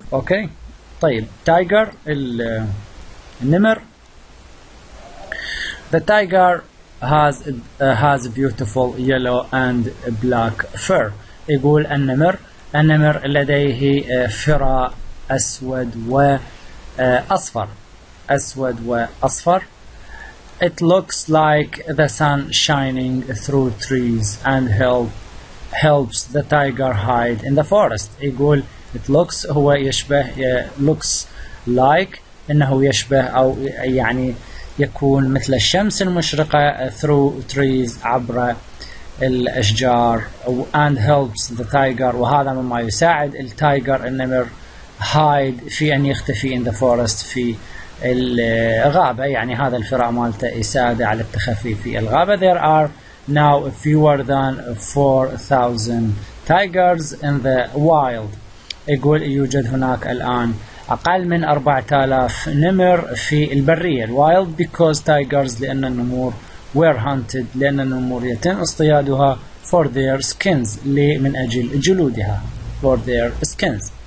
اوكي. طيب tiger النمر. The tiger has beautiful yellow and black fur. يقول النمر لديه فراء أسود وأصفر. It looks like the sun shining through trees and helps the tiger hide in the forest. يقول it looks هو يشبه looks like إنه يشبه أو يعني يكون مثل الشمس المشرقة through trees عبر الأشجار and helps the tiger وهذا مما يساعد التايجر النمر hide في أن يختفي in the forest في الغابة. يعني هذا الفراء مالته يساعده على التخفي في الغابة. There are now fewer than 4,000 tigers in the wild. يقول يوجد هناك الآن أقل من 4,000 نمر في البرية. wild because tigers لأن النمور were hunted لأن النمور يتم اصطيادها for their skins من أجل جلودها for their skins.